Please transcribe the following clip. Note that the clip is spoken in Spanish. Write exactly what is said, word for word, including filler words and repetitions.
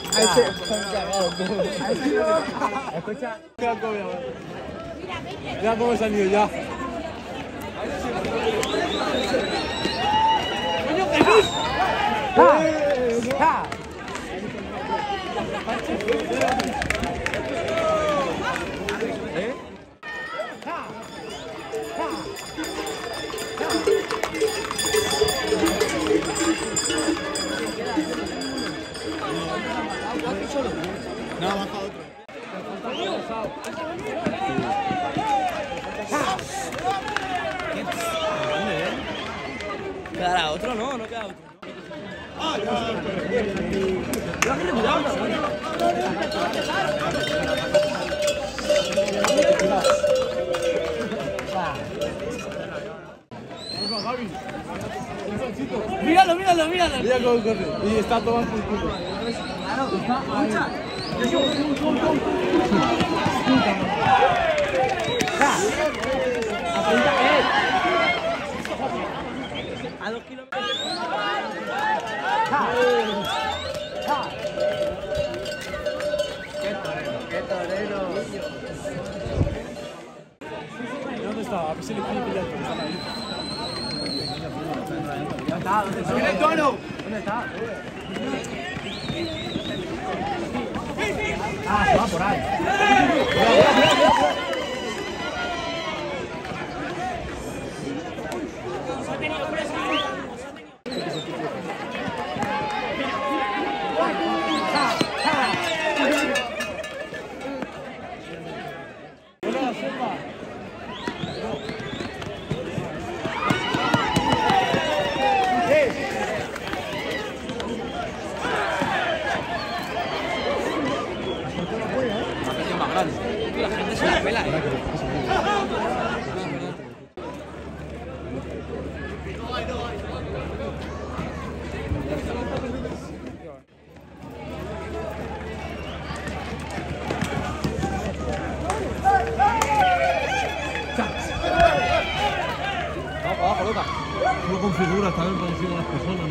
A ese son cagados. Escucha. Ya cómo he salido ya. ¡Ja! ¡Ja! ¿Eh? ¡Ja! ¡Ja! No, baja otro. ¿Quedará otro? No, no queda otro. Ah, ya. Míralo, míralo, míralo. Mira cómo corre. Y está tomando el culo. Claro, está. Escucha. A dos kilómetros. ¡Qué torero! ¡Qué torero! ¿Dónde está? A ver si le pide pillar. ¿Dónde está? ¿Dónde está? ¡Viene el tono! ¿Dónde está? Ah, se va por ahí. La gente se la pela, eh. Abajo, abajo, loca. No configuras también por encima de las personas.